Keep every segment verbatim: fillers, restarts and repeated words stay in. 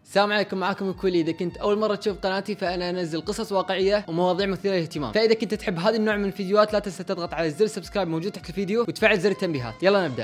السلام عليكم، معكم كولي. اذا كنت اول مره تشوف قناتي فانا انزل قصص واقعيه ومواضيع مثيره للاهتمام، فاذا كنت تحب هذا النوع من الفيديوهات لا تنسى تضغط على زر سبسكرايب موجود تحت الفيديو وتفعل زر التنبيهات. يلا نبدا.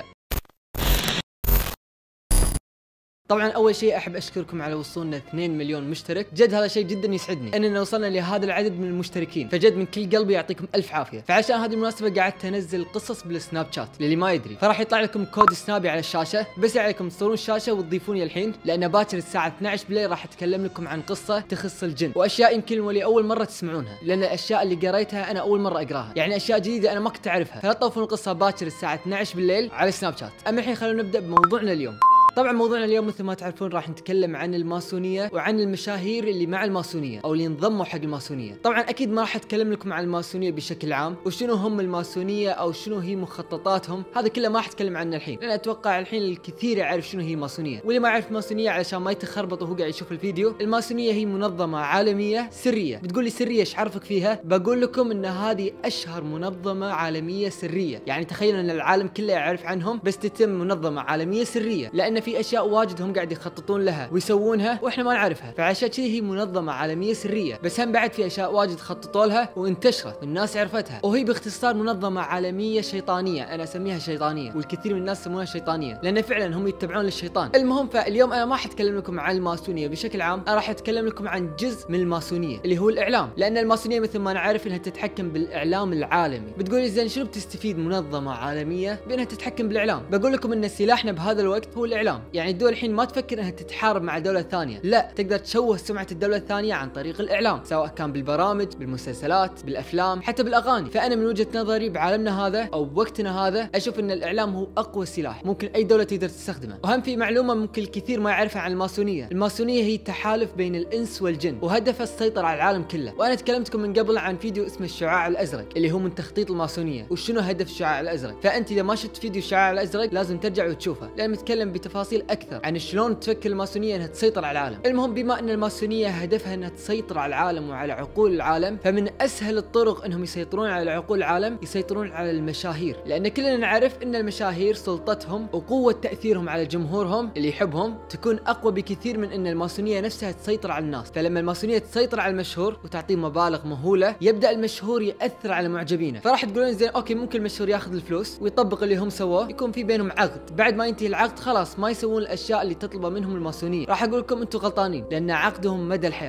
طبعا اول شيء احب اشكركم على وصولنا اثنين مليون مشترك، جد هذا شيء جدا يسعدني اننا وصلنا لهذا العدد من المشتركين، فجد من كل قلبي يعطيكم الف عافيه. فعشان هذه المناسبه قعدت انزل قصص بالسناب شات للي ما يدري، فراح يطلع لكم كود سنابي على الشاشه، بس عليكم تصورون الشاشه وتضيفوني الحين، لان باكر الساعه اثنعش بالليل راح اتكلم لكم عن قصه تخص الجن واشياء يمكن ولي اول مره تسمعونها، لان الاشياء اللي قريتها انا اول مره اقراها، يعني اشياء جديده انا ما كنت اعرفها، فلا تطوفون القصه باكر الساعه اثنعش بالليل على سناب شات. اما الحين خلونا نبدا بموضوعنا اليوم. طبعا موضوعنا اليوم مثل ما تعرفون راح نتكلم عن الماسونيه وعن المشاهير اللي مع الماسونيه او اللي انضموا حق الماسونيه. طبعا اكيد ما راح اتكلم لكم عن الماسونيه بشكل عام وشنو هم الماسونيه او شنو هي مخططاتهم، هذا كله ما راح اتكلم عنه الحين، لان اتوقع الحين الكثير يعرف شنو هي الماسونيه، واللي ما يعرف الماسونيه علشان ما يتخربط وهو قاعد يشوف الفيديو. الماسونيه هي منظمه عالميه سريه. بتقول لي سريه ايش عرفك فيها؟ بقول لكم ان هذه اشهر منظمه عالميه سريه، يعني تخيلوا ان العالم كله يعرف عنهم بس تتم منظمه عالميه سريه، لان في اشياء واجد هم قاعد يخططون لها ويسوونها واحنا ما نعرفها، فعشان كذا هي منظمه عالميه سريه. بس هم بعد في اشياء واجد خططوا لها وانتشرت والناس عرفتها، وهي باختصار منظمه عالميه شيطانيه، انا اسميها شيطانيه والكثير من الناس يسمونها شيطانيه لان فعلا هم يتبعون للشيطان. المهم فاليوم انا ما راح اتكلم لكم عن الماسونيه بشكل عام، انا راح اتكلم لكم عن جزء من الماسونيه اللي هو الاعلام، لان الماسونيه مثل ما نعرف انها تتحكم بالاعلام العالمي. بتقولي زين شنو بتستفيد منظمه عالميه بانها تتحكم بالاعلام؟ بقول لكم ان سلاحنا بهذا الوقت هو الاعلام، يعني الدول الحين ما تفكر انها تتحارب مع دولة ثانية، لا، تقدر تشوه سمعة الدولة الثانية عن طريق الاعلام، سواء كان بالبرامج، بالمسلسلات، بالافلام، حتى بالاغاني. فانا من وجهة نظري بعالمنا هذا او بوقتنا هذا اشوف ان الاعلام هو اقوى سلاح ممكن اي دولة تقدر تستخدمه. وهم في معلومة ممكن الكثير ما يعرفها عن الماسونية، الماسونية هي تحالف بين الانس والجن وهدفها السيطرة على العالم كله. وانا تكلمتكم من قبل عن فيديو اسمه الشعاع الازرق اللي هو من تخطيط الماسونية وشنو هدف الشعاع الازرق، فانت اذا ما شفت فيديو الشعاع الازرق لازم ترجع وتشوفه، لان متكلم بتفاصيل اكثر عن شلون تفكر الماسونيه انها تسيطر على العالم. المهم بما ان الماسونيه هدفها انها تسيطر على العالم وعلى عقول العالم، فمن اسهل الطرق انهم يسيطرون على عقول العالم يسيطرون على المشاهير، لان كلنا نعرف ان المشاهير سلطتهم وقوه تاثيرهم على جمهورهم اللي يحبهم تكون اقوى بكثير من ان الماسونيه نفسها تسيطر على الناس. فلما الماسونيه تسيطر على المشهور وتعطيه مبالغ مهوله يبدا المشهور ياثر على معجبينه، فراح تقولون زين اوكي ممكن المشهور ياخذ الفلوس ويطبق اللي هم سووه، يكون في بينهم عقد، بعد ما ينتهي العقد خلاص ما يسوون الاشياء اللي تطلبه منهم الماسونيه. راح اقول لكم انتم غلطانين لان عقدهم مدى الحياه.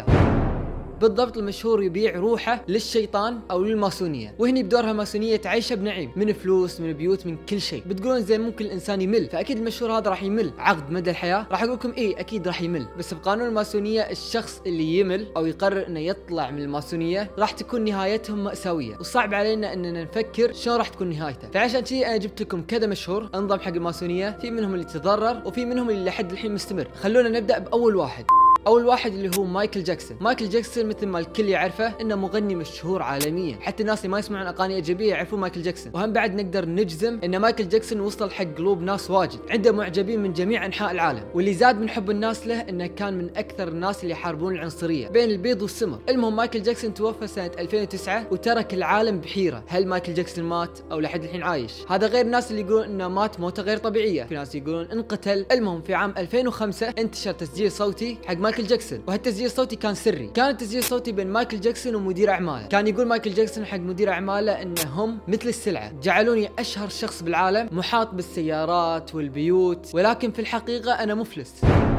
بالضبط المشهور يبيع روحه للشيطان او للماسونيه، وهني بدورها الماسونيه تعيشه بنعيم من فلوس من بيوت من كل شيء. بتقولون زين ممكن الانسان يمل، فاكيد المشهور هذا راح يمل، عقد مدى الحياه. راح اقول لكم ايه اكيد راح يمل، بس بقانون الماسونيه الشخص اللي يمل او يقرر انه يطلع من الماسونيه راح تكون نهايتهم مأساويه، وصعب علينا اننا نفكر شلون راح تكون نهايته. فعشان كذي انا جبت لكم كذا مشهور انضم حق الماسونيه، في منهم اللي تضرر وفي منهم اللي لحد الحين مستمر. خلونا نبدا باول واحد. اول واحد اللي هو مايكل جاكسون. مايكل جاكسون مثل ما الكل يعرفه انه مغني مشهور عالميا، حتى الناس اللي ما يسمعون اغاني اجنبيه يعرفون مايكل جاكسون. وهم بعد نقدر نجزم ان مايكل جاكسون وصل حق قلوب ناس واجد، عنده معجبين من جميع انحاء العالم، واللي زاد من حب الناس له انه كان من اكثر الناس اللي يحاربون العنصريه بين البيض والسمر. المهم مايكل جاكسون توفى سنه ألفين وتسعة وترك العالم بحيره، هل مايكل جاكسون مات او لحد الحين عايش؟ هذا غير الناس اللي يقولون انه مات موته غير طبيعيه، في ناس يقولون انقتل. المهم في عام ألفين وخمسة انتشر تسجيل صوتي حق مايكل جاكسون، وهالتسجيل الصوتي كان سري، كان التسجيل الصوتي بين مايكل جاكسون ومدير اعماله. كان يقول مايكل جاكسون حق مدير اعماله انهم مثل السلعه، جعلوني اشهر شخص بالعالم محاط بالسيارات والبيوت، ولكن في الحقيقه انا مفلس.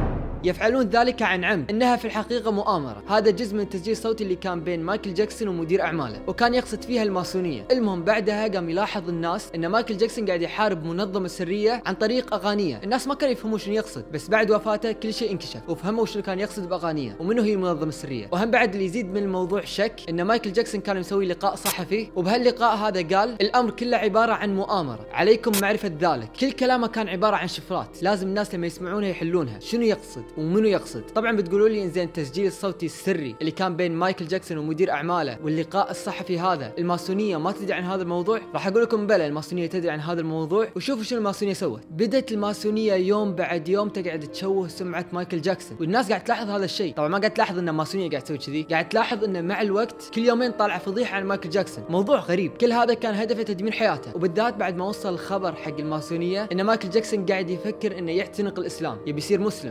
يفعلون ذلك عن عمد، انها في الحقيقه مؤامره. هذا جزء من التسجيل الصوتي اللي كان بين مايكل جاكسون ومدير اعماله، وكان يقصد فيها الماسونيه. المهم بعدها قام يلاحظ الناس ان مايكل جاكسون قاعد يحارب منظمه سريه عن طريق اغانيه، الناس ما كانوا يفهمون شنو يقصد، بس بعد وفاته كل شيء انكشف وفهموا شنو كان يقصد باغانيه ومنو هي المنظمه السريه. وهم بعد اللي يزيد من الموضوع شك ان مايكل جاكسون كان مسوي لقاء صحفي، وبهاللقاء هذا قال الامر كله عباره عن مؤامره، عليكم معرفه ذلك. كل كلامه كان عباره عن شفرات، لازم الناس لما يسمعونها يحلونها شنو يقصد ومنو يقصد. طبعا بتقولوا لي انزين التسجيل الصوتي السري اللي كان بين مايكل جاكسون ومدير اعماله واللقاء الصحفي هذا الماسونيه ما تدري عن هذا الموضوع؟ راح اقول لكم بلى الماسونيه تدري عن هذا الموضوع، وشوفوا شنو الماسونيه سوت. بدت الماسونيه يوم بعد يوم تقعد تشوه سمعه مايكل جاكسون، والناس قاعد تلاحظ هذا الشيء. طبعا ما قاعد تلاحظ ان الماسونيه قاعد تسوي كذي، قاعد تلاحظ انه مع الوقت كل يومين طالع فضيحه عن مايكل جاكسون، موضوع غريب. كل هذا كان هدفه تدمير حياته، وبالذات بعد ما وصل الخبر حق الماسونيه ان مايكل جاكسون قاعد يفكر انه يعتنق الاسلام، يبي يصير مسلم، فهذا راح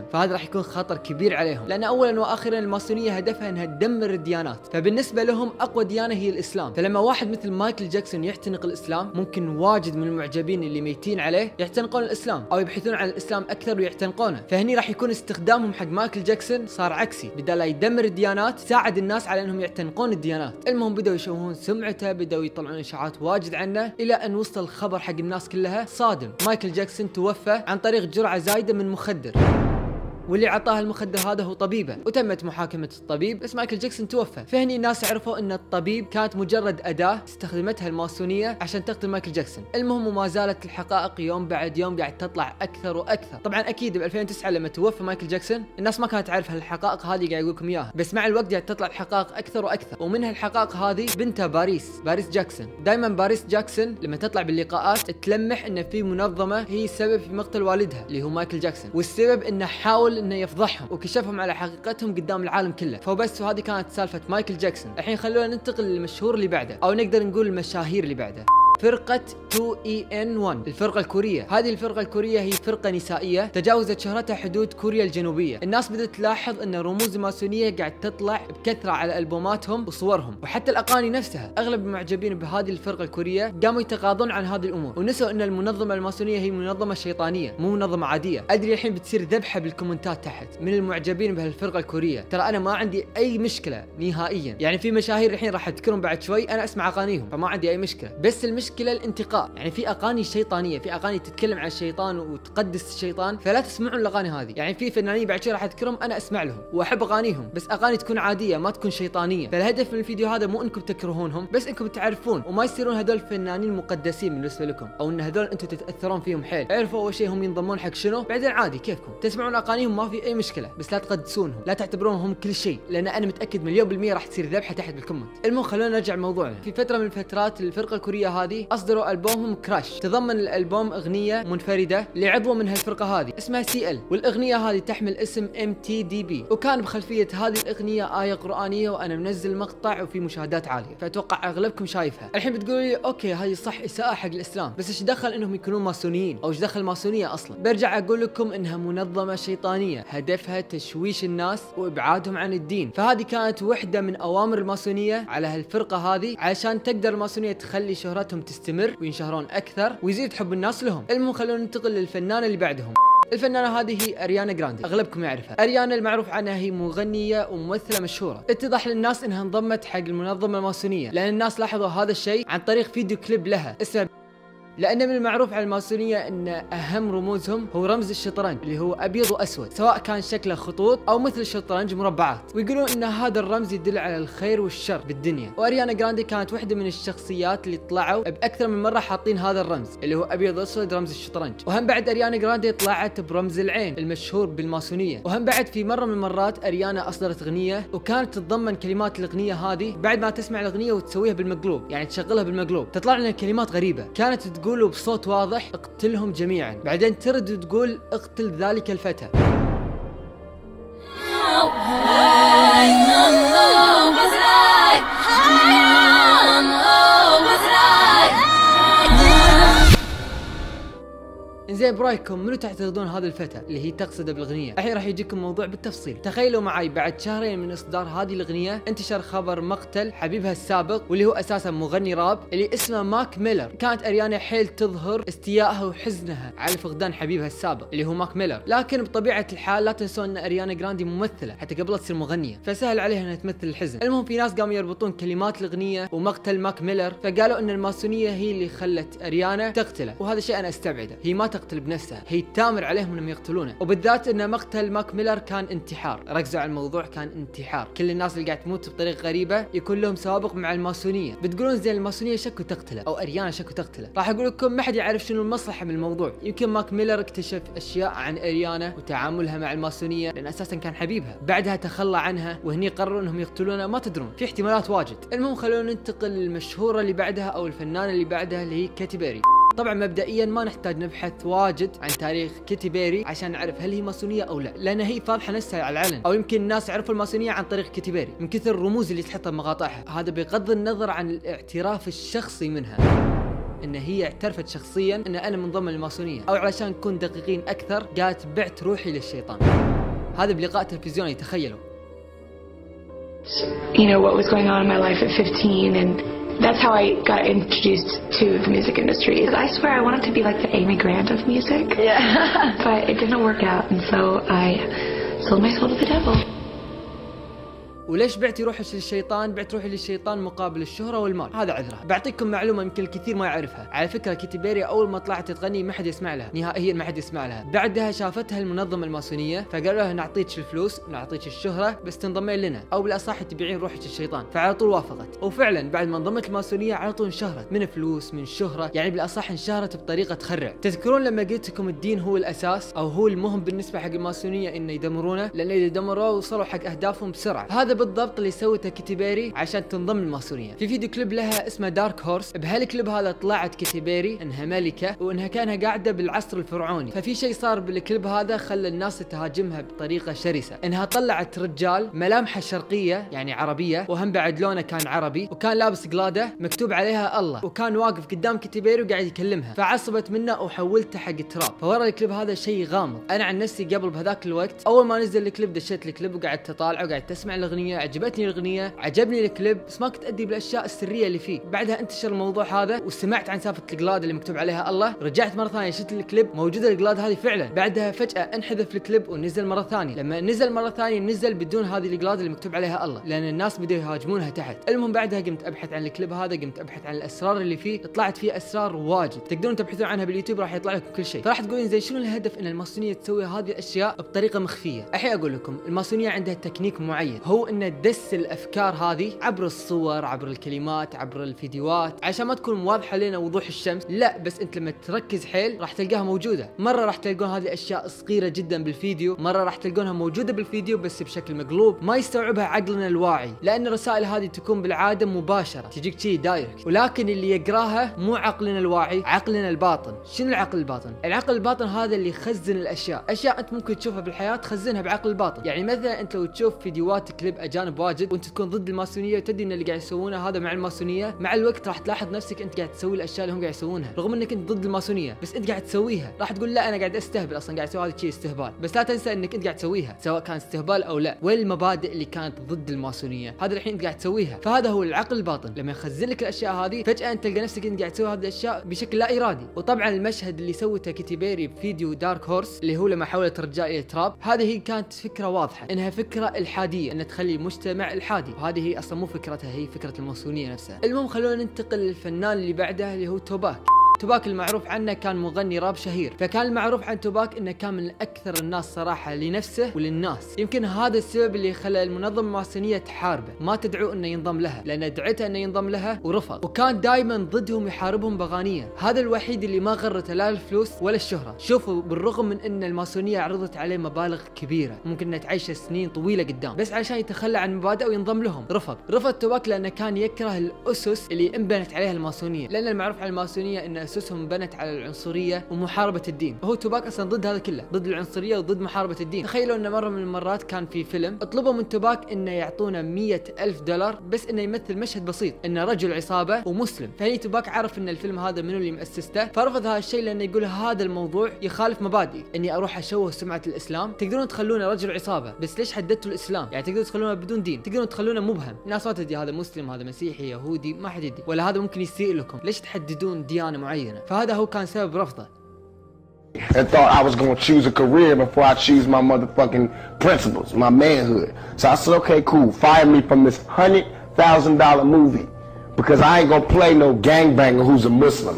يكون خطر كبير عليهم، لان اولا واخيرا الماسونيه هدفها انها تدمر الديانات، فبالنسبه لهم اقوى ديانه هي الاسلام. فلما واحد مثل مايكل جاكسون يعتنق الاسلام، ممكن واجد من المعجبين اللي ميتين عليه يعتنقون الاسلام او يبحثون عن الاسلام اكثر ويعتنقونه. فهني راح يكون استخدامهم حق مايكل جاكسون صار عكسي، بدل لا يدمر الديانات ساعد الناس على انهم يعتنقون الديانات. المهم بدأوا يشوهون سمعته، بدأوا يطلعون اشاعات واجد عنه، الى ان وصل الخبر حق الناس كلها صادم. مايكل جاكسون توفى عن طريق جرعه زايده من مخدر، واللي عطاه المخدر هذا هو طبيبه، وتمت محاكمه الطبيب، بس مايكل جاكسون توفى. فهني الناس عرفوا ان الطبيب كانت مجرد اداه استخدمتها الماسونيه عشان تقتل مايكل جاكسون. المهم وما زالت الحقائق يوم بعد يوم قاعد تطلع اكثر واكثر. طبعا اكيد ب ألفين وتسعة لما توفى مايكل جاكسون الناس ما كانت تعرف هالحقائق هذه قاعد اقول لكم اياها، بس مع الوقت قاعد تطلع الحقائق اكثر واكثر. ومن هالحقائق هذه بنتها باريس باريس جاكسون. دائما باريس جاكسون لما تطلع باللقاءات تلمح ان في منظمه هي السبب في مقتل والدها اللي هو مايكل جاكسون، والسبب انه حاول انه يفضحهم وكشفهم على حقيقتهم قدام العالم كله. فبس وهذه كانت سالفه مايكل جاكسون. الحين خلونا ننتقل للمشهور اللي بعده، او نقدر نقول المشاهير اللي بعده. فرقة تو إي إن واحد، الفرقة الكورية. هذه الفرقة الكورية هي فرقة نسائية تجاوزت شهرتها حدود كوريا الجنوبية. الناس بدأت تلاحظ ان رموز الماسونية قاعد تطلع بكثرة على ألبوماتهم وصورهم، وحتى الأغاني نفسها. أغلب المعجبين بهذه الفرقة الكورية قاموا يتغاضون عن هذه الأمور، ونسوا ان المنظمة الماسونية هي منظمة شيطانية مو منظمة عادية. أدري الحين بتصير ذبحة بالكومنتات تحت من المعجبين بهالفرقة الكورية. ترى أنا ما عندي أي مشكلة نهائيا، يعني في مشاهير الحين راح أذكرهم بعد شوي أنا أسمع أغانيهم فما عندي أي مشكلة، بس المشكلة الانتقاء. يعني في اغاني شيطانيه، في اغاني تتكلم عن الشيطان وتقدس الشيطان، فلا تسمعون الاغاني هذه. يعني في فنانين بعد شوي راح اذكرهم انا اسمع لهم واحب اغانيهم، بس اغاني تكون عاديه ما تكون شيطانيه. فالهدف من الفيديو هذا مو انكم تكرهونهم، بس انكم تعرفون وما يصيرون هذول فنانين مقدسين بالنسبه لكم، او ان هذول انتم تتاثرون فيهم حيل. اعرفوا اول شيء هم ينضمون حق شنو، بعدين عادي كيفكم تسمعون اغانيهم ما في اي مشكله، بس لا تقدسونهم، لا تعتبرونهم كل شيء، لان انا متاكد مليون بالميه راح تصير ذبحه تحت بالكومنت. المهم خلونا نرجع لموضوعنا. في فتره من الفترات الفرقه الكوريه هذه اصدروا البومهم كراش. تضمن الالبوم اغنيه منفرده لعضو من هالفرقه هذه اسمها سي ال، والاغنيه هذه تحمل اسم ام تي دي بي، وكان بخلفيه هذه الاغنيه ايه قرانيه، وانا منزل مقطع وفي مشاهدات عاليه، فاتوقع اغلبكم شايفها. الحين بتقولوا لي اوكي هذه صح اساءه حق الاسلام، بس ايش دخل انهم يكونون ماسونيين، او ايش دخل ماسونيه اصلا؟ برجع اقول لكم انها منظمه شيطانيه هدفها تشويش الناس وابعادهم عن الدين. فهذه كانت وحده من اوامر الماسونيه على هالفرقه هذه علشان تقدر الماسونيه تخلي شهرتهم تستمر وينشهرون اكثر ويزيد حب الناس لهم. المهم خلونا ننتقل للفنانه اللي بعدهم. الفنانة هذه هي أريانا جراندي، أغلبكم يعرفها. أريانا المعروف عنها هي مغنية وممثلة مشهورة. اتضح للناس إنها انضمت حق المنظمة الماسونية لأن الناس لاحظوا هذا الشيء عن طريق فيديو كليب لها اسمه، لأن من المعروف على الماسونية أن أهم رموزهم هو رمز الشطرنج اللي هو أبيض وأسود، سواء كان شكله خطوط أو مثل الشطرنج مربعات، ويقولون أن هذا الرمز يدل على الخير والشر بالدنيا. وأريانا جراندي كانت واحدة من الشخصيات اللي طلعوا بأكثر من مرة حاطين هذا الرمز اللي هو أبيض وأسود رمز الشطرنج. وهم بعد أريانا جراندي طلعت برمز العين المشهور بالماسونية. وهم بعد في مرة من المرات أريانا أصدرت أغنية وكانت تتضمن كلمات الأغنية هذه، بعد ما تسمع الأغنية وتسويها بالمقلوب، يعني تشغلها بالمقلوب، تطلع لنا كلمات غريبة. كانت تقول تقول بصوت واضح اقتلهم جميعا، بعدين ترد وتقول اقتل ذلك الفتى. زين برايكم منو تعتقدون هذا الفتى اللي هي تقصده بالاغنيه؟ الحين راح يجيكم موضوع بالتفصيل. تخيلوا معي بعد شهرين من اصدار هذه الاغنيه انتشر خبر مقتل حبيبها السابق واللي هو اساسا مغني راب اللي اسمه ماك ميلر. كانت اريانا حيل تظهر استيائها وحزنها على فقدان حبيبها السابق اللي هو ماك ميلر، لكن بطبيعه الحال لا تنسون ان اريانا جراندي ممثله حتى قبل لا تصير مغنيه، فسهل عليها انها تمثل الحزن. المهم في ناس قاموا يربطون كلمات الاغنيه ومقتل ماك ميلر، فقالوا ان الماسونيه هي اللي خلت اريانا تقتله، وهذا شيء انا استبعده. هي ما تقتل بنفسها، هي تامر عليهم انهم يقتلونه، وبالذات ان مقتل ماك ميلر كان انتحار. ركزوا على الموضوع، كان انتحار. كل الناس اللي قاعد تموت بطريقه غريبه يكون لهم سوابق مع الماسونيه. بتقولون زين الماسونيه شكوا تقتله او اريانا شكوا تقتله، راح اقول لكم ما حد يعرف شنو المصلحه من الموضوع. يمكن ماك ميلر اكتشف اشياء عن اريانا وتعاملها مع الماسونيه لان اساسا كان حبيبها، بعدها تخلى عنها وهني قرروا انهم يقتلونها، ما تدرون، في احتمالات واجد. المهم خلونا ننتقل للمشهوره اللي بعدها او الفنانه اللي بعدها اللي هي كاتي بيري. طبعا مبدئيا ما نحتاج نبحث واجد عن تاريخ كاتي بيري عشان نعرف هل هي ماسونيه او لا، لان هي فاضحه نفسها على العلن، او يمكن الناس يعرفوا الماسونيه عن طريق كاتي بيري من كثر الرموز اللي تحطها بمقاطعها. هذا بغض النظر عن الاعتراف الشخصي منها ان هي اعترفت شخصيا ان انا منضمه للماسونيه، او علشان نكون دقيقين اكثر قالت بعت روحي للشيطان. هذا بلقاء تلفزيوني تخيلوا. You know what was going on in my life at fifteen, and that's how I got introduced to the music industry. I swear I wanted to be like the Amy Grant of music. Yeah. But it didn't work out, and so I sold my soul to the devil. وليش بعتي روحك للشيطان؟ بعت روحي للشيطان مقابل الشهرة والمال، هذا عذره. بعطيكم معلومة يمكن الكثير ما يعرفها، على فكرة كيتي بيري أول ما طلعت تغني ما حد يسمع لها، نهائيا ما حد يسمع لها، بعدها شافتها المنظمة الماسونية فقالوا لها نعطيك الفلوس ونعطيك الشهرة بس تنضمين لنا، أو بالأصح تبيعين روحك للشيطان، فعلى طول وافقت، وفعلا بعد ما انضمت الماسونية على طول انشهرت من فلوس من شهرة، يعني بالأصح انشهرت بطريقة تخرع. تذكرون لما قلت لكم الدين هو الأساس أو هو المهم بالنسبة حق الماسونية إنه يدمرونه، لأن إذا دمروه وصلوا حق أهدافهم بسرعة، هذا بالضبط اللي سوى كيتي بيري عشان تنضم الماسونيه. في فيديو كليب لها اسمه دارك هورس، بهالكليب هذا طلعت كيتي بيري انها ملكه وانها كانها قاعده بالعصر الفرعوني، ففي شيء صار بالكليب هذا خلى الناس تهاجمها بطريقه شرسه، انها طلعت رجال ملامحه شرقيه يعني عربيه، وهم بعد لونه كان عربي، وكان لابس قلاده مكتوب عليها الله، وكان واقف قدام كيتي بيري وقاعد يكلمها، فعصبت منه وحولته حق تراب. فورا الكليب هذا شيء غامض. انا عن نفسي قبل بهذاك الوقت اول ما نزل الكليب دشيت الكليب وقعدت اطالعه وقعدت اسمع الاغنيه، عجبتني الاغنيه، عجبني الكليب، بس ما كنت ادري بالاشياء السريه اللي فيه. بعدها انتشر الموضوع هذا وسمعت عن سالفه القلاده اللي مكتوب عليها الله، رجعت مره ثانيه شفت الكليب موجوده القلاده هذه فعلا. بعدها فجاه انحذف الكليب ونزل مره ثانيه، لما نزل مره ثانيه نزل بدون هذه القلاده اللي مكتوب عليها الله، لان الناس بدأوا يهاجمونها تحت. المهم بعدها قمت ابحث عن الكليب هذا، قمت ابحث عن الاسرار اللي فيه، طلعت فيه اسرار واجد تقدرون تبحثون عنها باليوتيوب راح يطلع لكم كل شيء. فراح تقولين زي شنو الهدف ان الماسونيه تسوي هذه الاشياء بطريقه مخفيه؟ الحين اقول لكم الماسونيه عندها تكنيك معين، هو انه تدس الافكار هذه عبر الصور، عبر الكلمات، عبر الفيديوهات، عشان ما تكون واضحه لنا وضوح الشمس، لا بس انت لما تركز حيل راح تلقاها موجوده. مره راح تلقون هذه الاشياء صغيره جدا بالفيديو، مره راح تلقونها موجوده بالفيديو بس بشكل مقلوب ما يستوعبها عقلنا الواعي، لان الرسائل هذه تكون بالعاده مباشره تجيك شيء دايركت، ولكن اللي يقراها مو عقلنا الواعي، عقلنا الباطن. شنو العقل الباطن؟ العقل الباطن هذا اللي يخزن الاشياء، اشياء انت ممكن تشوفها بالحياه تخزنها بعقل الباطن. يعني مثلا انت لو تشوف فيديوهات كليب اجانب واجد وانت تكون ضد الماسونيه وتدري ان اللي قاعد يسوونه هذا مع الماسونيه، مع الوقت راح تلاحظ نفسك انت قاعد تسوي الاشياء اللي هم قاعد يسوونها، رغم انك انت ضد الماسونيه بس انت قاعد تسويها. راح تقول لا انا قاعد استهبل، اصلا قاعد اسوي هذا الشيء استهبال، بس لا تنسى انك انت قاعد تسويها سواء كان استهبال او لا. وين المبادئ اللي كانت ضد الماسونيه؟ هذا الحين انت قاعد تسويها. فهذا هو العقل الباطن، لما يخزن لك الاشياء هذه فجاه انت تلقى نفسك انت قاعد تسوي هذه الاشياء بشكل لا ارادي. وطبعا المشهد اللي سوته كيتي بيري بفيديو دارك هورس اللي هو لما حولت الرجال الى تراب، هذه هي كانت فكره واضحه انها فكره الحاديه، ان تخلي المجتمع الحادي، وهذه هي اصلا مو فكرتها، هي فكره الماسونيه نفسها. المهم خلونا ننتقل للفنان اللي بعده اللي هو توباك. توباك المعروف عنه كان مغني راب شهير، فكان المعروف عن توباك انه كان من اكثر الناس صراحه لنفسه وللناس. يمكن هذا السبب اللي خلى المنظمه الماسونيه تحاربه، ما تدعو انه ينضم لها، لان دعته انه ينضم لها ورفض، وكان دائما ضدهم يحاربهم باغانيه. هذا الوحيد اللي ما غرته لا الفلوس ولا الشهره. شوفوا بالرغم من ان الماسونيه عرضت عليه مبالغ كبيره ممكن انها تعيشه سنين طويله قدام، بس علشان يتخلى عن مبادئه وينضم لهم رفض. رفض توباك لانه كان يكره الاسس اللي انبنت عليها الماسونيه، لان المعروف عن الماسونيه ان اسسهم بنت على العنصريه ومحاربه الدين، وهو توباك اصلا ضد هذا كله، ضد العنصريه وضد محاربه الدين. تخيلوا ان مره من المرات كان في فيلم اطلبوا من توباك انه يعطونا مية ألف دولار بس انه يمثل مشهد بسيط، انه رجل عصابه ومسلم. فهني توباك عرف ان الفيلم هذا منو اللي مؤسسته، فرفض هذا الشيء لانه يقول هذا الموضوع يخالف مبادئي، اني اروح اشوه سمعه الاسلام. تقدرون تخلونه رجل عصابه بس ليش حددتوا الاسلام؟ يعني تقدرون تخلونه بدون دين، تقدرون تخلونه مبهم، الناس ما تدري هذا مسلم هذا مسيحي يهودي، ما حد يدري، ولا هذا ممكن يسيء لكم، ليش تحددون ديانه معينه؟ فهذا هو كان سبب رفضه. And thought I was going to choose a career before I choose my motherfucking principles, my manhood. So I said, okay, cool, fire me from this hundred thousand dollar movie because I ain't gonna play no gangbanger who's a Muslim.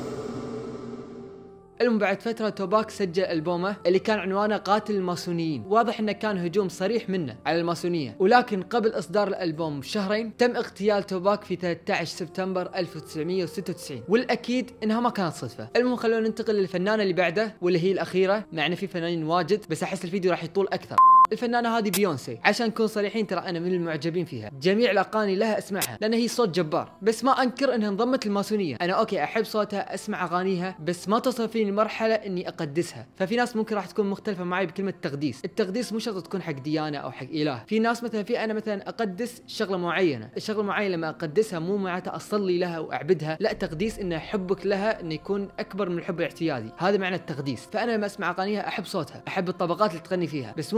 المهم بعد فترة توباك سجل ألبومه اللي كان عنوانه قاتل الماسونيين. واضح انه كان هجوم صريح منه على الماسونية، ولكن قبل اصدار الألبوم بشهرين تم اغتيال توباك في ثلاثة عشر سبتمبر ألف وتسعمية وستة وتسعين، والاكيد انها ما كانت صدفة. المهم خلونا ننتقل للفنانة اللي بعده واللي هي الأخيرة، مع ان في فنانين واجد بس احس الفيديو راح يطول أكثر. الفنانة هذه بيونسي، عشان نكون صريحين ترى انا من المعجبين فيها، جميع الاغاني لها اسمعها لان هي صوت جبار، بس ما انكر انها انضمت للماسونية. انا اوكي احب صوتها، اسمع اغانيها، بس ما تصل فيني مرحلة اني اقدسها. ففي ناس ممكن راح تكون مختلفة معي بكلمة تقديس، التقديس مو شرط تكون حق ديانة او حق اله. في ناس مثلا في انا مثلا اقدس شغلة معينة، الشغلة معينة لما اقدسها مو معناتها اصلي لها واعبدها، لا، تقديس انه حبك لها انه يكون اكبر من الحب الاعتيادي، هذا معنى التقديس. فانا لما اسمع اغانيها احب صوتها، احب الطبقات اللي تغني فيها، بس مو معناته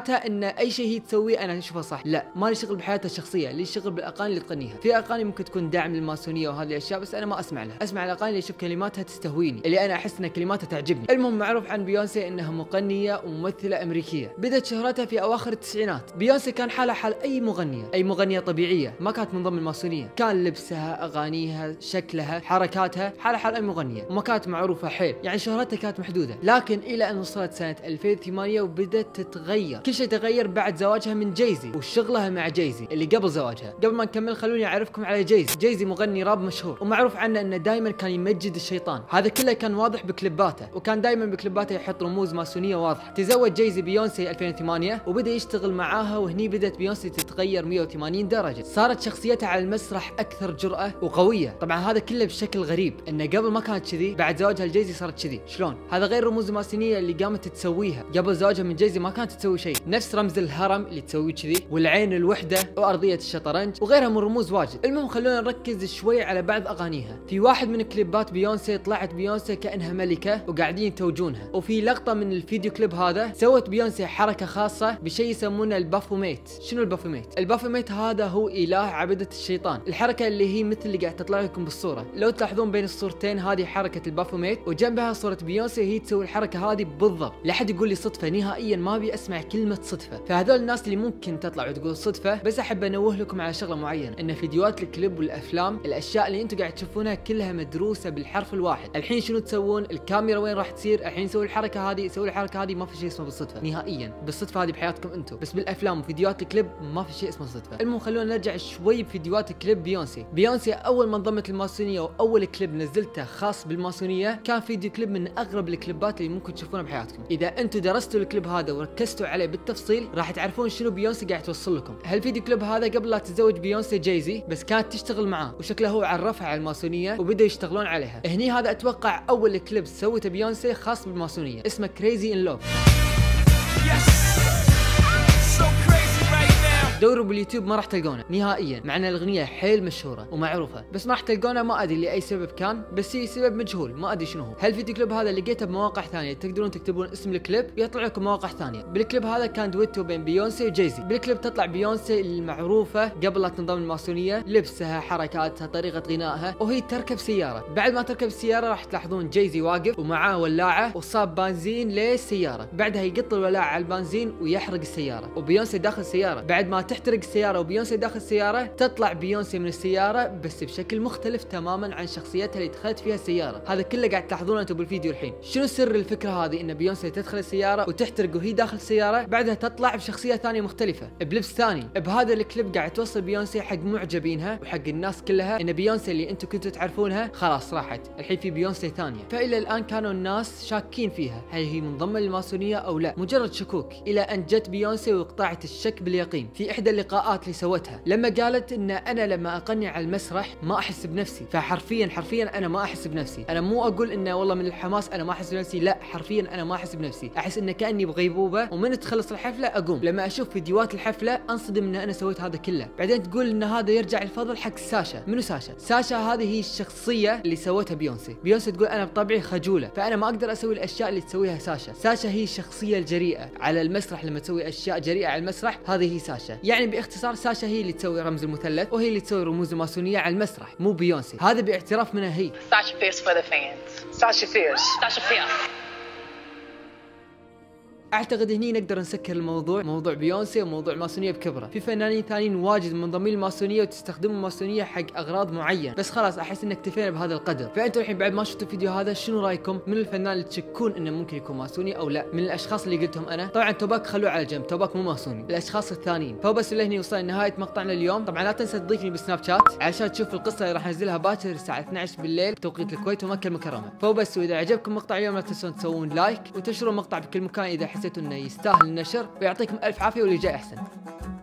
معناتها ان اي شيء هي تسويه انا اشوفه صح. لا، ما لي شغل بحياتها الشخصيه، لي شغل بالاغاني اللي تغنيها. في اغاني ممكن تكون داعم للماسونيه وهذه الاشياء بس انا ما اسمع لها، اسمع الاغاني اللي اشوف كلماتها تستهويني، اللي انا احس ان كلماتها تعجبني. المهم معروف عن بيونسي انها مغنيه وممثله امريكيه، بدت شهرتها في اواخر التسعينات. بيونسي كان حالها حال اي مغنيه، اي مغنيه طبيعيه ما كانت من ضمن الماسونيه، كان لبسها، اغانيها، شكلها، حركاتها حالها حال اي مغنيه، وما كانت معروفه حيل، يعني شهرتها كانت محدوده. لكن الى ان وصلت سنه ألفين وثمانية وبدت تتغير، كل شيء تغير بعد زواجها من جايزي وشغلها مع جايزي اللي قبل زواجها. قبل ما نكمل خلوني اعرفكم على جايزي. جايزي مغني راب مشهور ومعروف عنه انه دائما كان يمجد الشيطان، هذا كله كان واضح بكليباته، وكان دائما بكليباته يحط رموز ماسونيه واضحه. تزوج جايزي بيونسي ألفين وثمانية وبدا يشتغل معاها، وهني بدت بيونسي تتغير مية وثمانين درجه، صارت شخصيتها على المسرح اكثر جرأة وقويه. طبعا هذا كله بشكل غريب، انه قبل ما كانت كذي، بعد زواجها لجايزي صارت كذي. شلون؟ هذا غير الرموز الماسونيه اللي قامت تسويها. قبل زواجها من جايزي ما كانت تسوي شيء، نفس رمز الهرم اللي تسويه كذي، والعين الوحده، وارضيه الشطرنج، وغيرها من رموز واجد. المهم خلونا نركز شوي على بعض اغانيها. في واحد من كليبات بيونسي طلعت بيونسي كانها ملكه وقاعدين يتوجونها، وفي لقطه من الفيديو كليب هذا سوت بيونسي حركه خاصه بشيء يسمونه البافوميت. شنو البافوميت؟ البافوميت هذا هو اله عبده الشيطان، الحركه اللي هي مثل اللي قاعد تطلع لكم بالصوره. لو تلاحظون بين الصورتين هذه حركه البافوميت، وجنبها صوره بيونسي هي تسوي الحركه هذه بالضبط. لا حد يقول لي صدفه، نهائيا ما ابي اسمع كلمه صدفه. فهذول الناس اللي ممكن تطلع وتقول صدفه، بس احب انوه لكم على شغله معينه، ان فيديوهات الكليب والافلام، الاشياء اللي انتم قاعد تشوفونها كلها مدروسه بالحرف الواحد. الحين شنو تسوون؟ الكاميرا وين راح تصير؟ الحين سوي الحركه هذه، سوي الحركه هذه، ما في شيء اسمه بالصدفه نهائيا. بالصدفه هذه بحياتكم انتم، بس بالافلام وفيديوهات الكليب ما في شيء اسمه صدفه. المهم خلونا نرجع شوي بفيديوهات الكليب بيونسي. بيونسي اول ما انضمت للماسونيه واول كليب نزلته خاص بالماسونيه كان فيديو كليب من اغرب الكليبات اللي ممكن تشوفونها بحياتكم. اذا انتم درستوا الكليب هذا وركزتوا عليه بالتفصيل راح تعرفون شنو بيونسي قاعد توصل لكم. هالفيديو كليب هذا قبل لا تتزوج بيونسي جايزي، بس كانت تشتغل معاه، وشكله هو عرفها على الماسونيه وبدأوا يشتغلون عليها. هني هذا اتوقع اول كليب سوته بيونسي خاص بالماسونيه، اسمه كريزي ان لوف. دوروا باليوتيوب ما راح تلقونه نهائيا، مع ان الاغنيه حيل مشهوره ومعروفه، بس ما راح تلقونه. ما ادري لاي سبب كان، بس هي سبب مجهول ما ادري شنو هو. هالفيديو كليب هذا لقيته بمواقع ثانيه، تقدرون تكتبون اسم الكليب ويطلع لكم مواقع ثانيه. بالكليب هذا كان دويتو بين بيونسي وجايزي. بالكليب تطلع بيونسي المعروفه قبل لا تنضم الماسونيه، لبسها، حركاتها، طريقه غنائها، وهي تركب سياره. بعد ما تركب السياره راح تلاحظون جايزي واقف ومعاه ولاعه وصاب بنزين للسياره، بعدها يقط الولاعه على البنزين ويحرق السياره، وبيونسي داخل السياره. بعد ما تحترق السياره وبيونسي داخل السياره، تطلع بيونسي من السياره بس بشكل مختلف تماما عن شخصيتها اللي دخلت فيها السياره. هذا كله قاعد تلاحظونه انتم بالفيديو الحين. شنو سر الفكره هذه؟ ان بيونسي تدخل السياره وتحترق وهي داخل السياره، بعدها تطلع بشخصيه ثانيه مختلفه بلبس ثاني. بهذا الكليب قاعد توصل بيونسي حق معجبينها وحق الناس كلها ان بيونسي اللي انتم كنتوا تعرفونها خلاص راحت، الحين في بيونسي ثانيه. فالى الان كانوا الناس شاكين فيها هل هي منضمه للماسونيه او لا، مجرد شكوك، الى ان جت بيونسي وقطعت الشك باليقين في احدى اللقاءات اللي سوتها، لما قالت ان انا لما اغني على المسرح ما احس بنفسي. فحرفيا حرفيا انا ما احس بنفسي. انا مو اقول انه والله من الحماس انا ما احس بنفسي، لا حرفيا انا ما احس بنفسي، احس انه كاني بغيبوبه، ومن تخلص الحفله اقوم. لما اشوف فيديوهات الحفله انصدم ان انا سويت هذا كله. بعدين تقول ان هذا يرجع الفضل حق ساشا. منو ساشا؟ ساشا هذه هي الشخصيه اللي سوتها بيونسي. بيونسي تقول انا بطبعي خجوله، فانا ما اقدر اسوي الاشياء اللي تسويها ساشا. ساشا هي الشخصيه الجريئه على المسرح، لما تسوي اشياء جريئه على المسرح هذه هي ساشا. يعني باختصار ساشا هي اللي تسوي رمز المثلث، وهي اللي تسوي رموز الماسونيه على المسرح، مو بيونسي. هذا باعتراف منها هي. Sasha Fierce for the fans. Sasha Fierce. Sasha Fierce. اعتقد هني نقدر نسكر الموضوع، موضوع بيونسي وموضوع الماسونيه بكبره. في فنانين ثانيين واجد منضمين للماسونيه وتستخدمون الماسونيه حق اغراض معينه، بس خلاص احس ان اكتفينا بهذا القدر. فانتم الحين بعد ما شفتوا الفيديو هذا شنو رايكم؟ من الفنان اللي تشكون انه ممكن يكون ماسوني او لا؟ من الاشخاص اللي قلتهم انا، طبعا توباك خلوه على جنب، توباك مو ماسوني، الاشخاص الثانيين. فبس لهني وصلنا لنهايه مقطعنا اليوم. طبعا لا تنسى تضيفني بسناب شات علشان تشوف القصه اللي راح انزلها باكر الساعه اثنعش بالليل بتوقيت الكويت ومكه المكرمه. فبس واذا عجبكم مقطع اليوم لا تنسون تسوون لايك وتنشرون المقطع بكل مكان اذا حسيتوا انه يستاهل النشر، ويعطيكم الف عافيه واللي جاي احسن.